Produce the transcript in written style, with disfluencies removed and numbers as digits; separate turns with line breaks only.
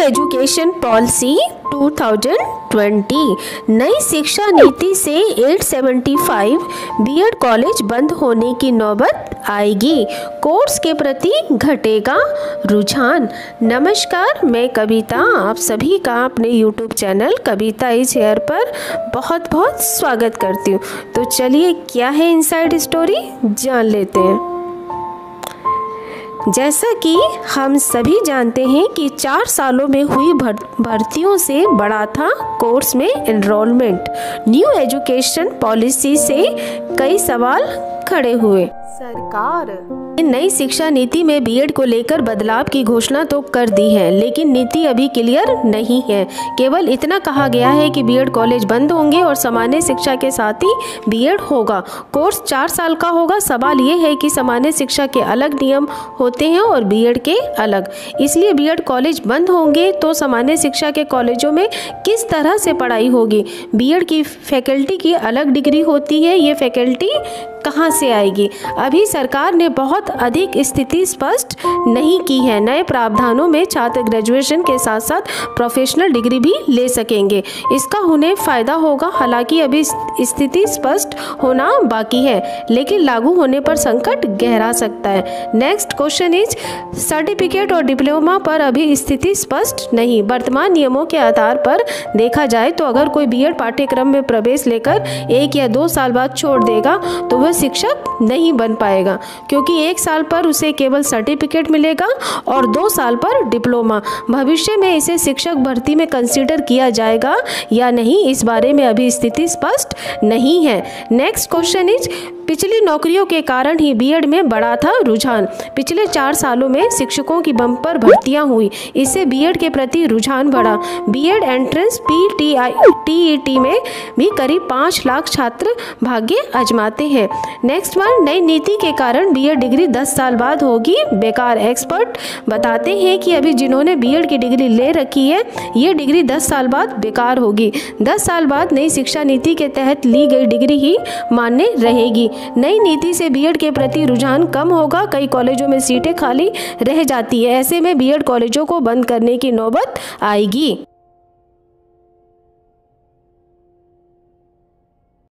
Education policy 2020 नई शिक्षा नीति से 875 बीएड कॉलेज बंद होने की नौबत आएगी। कोर्स के प्रति घटेगा रुझान। नमस्कार, मैं कविता आप सभी का अपने YouTube channel Kavita is here पर बहुत बहुत स्वागत करती हूँ। तो चलिए, क्या है इनसाइड स्टोरी जान लेते हैं। जैसा कि हम सभी जानते हैं कि 4 सालों में हुई भर्तियों से बढ़ा था कोर्स में एनरोलमेंट। न्यू एजुकेशन पॉलिसी से कई सवाल खड़े हुए। सरकार नई शिक्षा नीति में बीएड को लेकर बदलाव की घोषणा तो कर दी है, लेकिन नीति अभी क्लियर नहीं है। केवल इतना कहा गया है कि बीएड कॉलेज बंद होंगे और सामान्य शिक्षा के साथ ही बीएड होगा। कोर्स 4 साल का होगा। सवाल ये है कि सामान्य शिक्षा के अलग नियम होते हैं और बीएड के अलग, इसलिए बीएड कॉलेज बंद होंगे तो सामान्य शिक्षा के कॉलेजों में किस तरह से पढ़ाई होगी। बीएड की फैकल्टी की अलग डिग्री होती है, ये फैकल्टी कहाँ से आएगी। अभी सरकार ने बहुत अधिक स्थिति स्पष्ट नहीं की है। नए प्रावधानों में छात्र ग्रेजुएशन के साथ साथ प्रोफेशनल डिग्री भी ले सकेंगे। इसका उन्हें फायदा होगा। हालांकि अभी स्थिति स्पष्ट होना बाकी है, लेकिन लागू होने पर संकट गहरा सकता है। नेक्स्ट क्वेश्चन इज सर्टिफिकेट और डिप्लोमा पर अभी स्थिति स्पष्ट नहीं। वर्तमान नियमों के आधार पर देखा जाए तो अगर कोई बीएड पाठ्यक्रम में प्रवेश लेकर 1 या 2 साल बाद छोड़ देगा तो वह शिक्षक नहीं बन पाएगा, क्योंकि 1 साल पर उसे केवल सर्टिफिकेट मिलेगा और 2 साल पर डिप्लोमा। भविष्य में इसे शिक्षक भर्ती में कंसीडर किया जाएगा या नहीं, इस बारे में अभी स्थिति स्पष्ट नहीं है। नेक्स्ट क्वेश्चन इज पिछली नौकरियों के कारण ही बीएड में बढ़ा था रुझान। पिछले 4 सालों में शिक्षकों की बम्पर भर्तियां हुई, इससे बीएड के प्रति रुझान बढ़ा। बीएड एंट्रेंस टीईटी में भी करीब 5 लाख छात्र भाग्य आजमाते हैं। नेक्स्ट वन, नई नीति के कारण बीएड डिग्री 10 साल बाद होगी बेकार। एक्सपर्ट बताते हैं कि अभी जिन्होंने बीएड की डिग्री ले रखी है, ये डिग्री 10 साल बाद बेकार होगी। 10 साल बाद नई शिक्षा नीति के तहत ली गई डिग्री ही मान्य रहेगी। नई नीति से बीएड के प्रति रुझान कम होगा। कई कॉलेजों में सीटें खाली रह जाती है, ऐसे में बीएड कॉलेजों को बंद करने की नौबत आएगी।